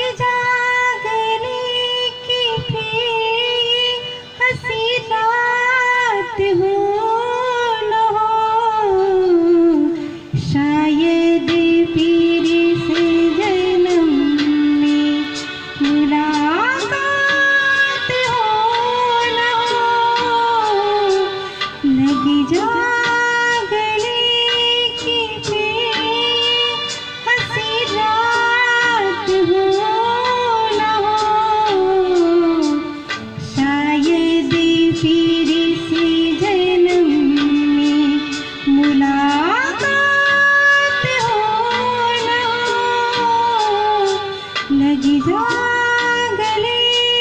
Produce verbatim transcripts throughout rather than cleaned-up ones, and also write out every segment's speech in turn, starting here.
जा गले की फिर हंसी रात हो न हो, शायद फिर से जन्म में मुलाकात हो न हो। लग जा गले की फिर हंसी रात हो न हो, शायद फिर से जन्म में मुलाकात हो न हो। लग जा गले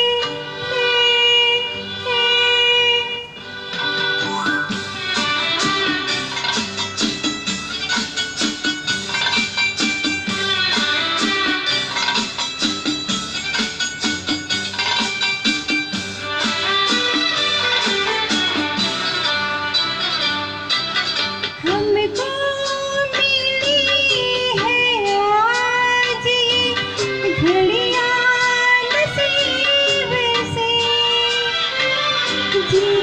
हमको मिली है आज ये घड़ियां नसीब से। जी